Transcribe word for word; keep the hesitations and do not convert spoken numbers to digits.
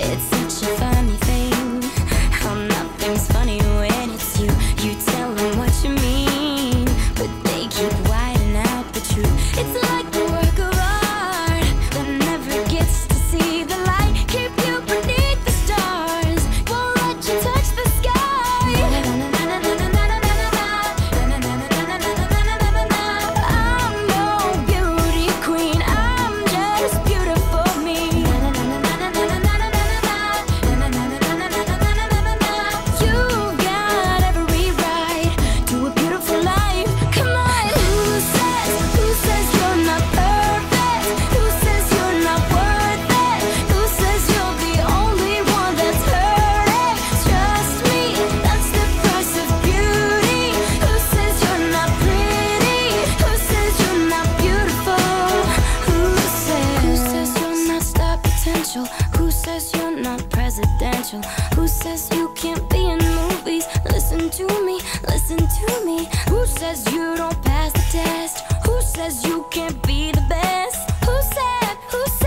It's such a funny thing how nothing's funny when it's you. You tell them what you mean, but they keep whiting out the truth. It's like a work of art that never gets to see the light. Keep you beneath the stars, won't let you touch the sky. I'm no beauty queen, I'm just beautiful me. You got every right to a beautiful life. Come on. Who says, who says you're not perfect? Who says you're not worth it? Who says you're the only one that's hurting? Trust me, that's the price of beauty. Who says you're not pretty? Who says you're not beautiful? Who says, who says you're not star potential? Who says you're not presidential? Who says you can't be in movies? Listen to me, listen to me. Who says you don't pass the test? Who says you can't be the best? Who said, who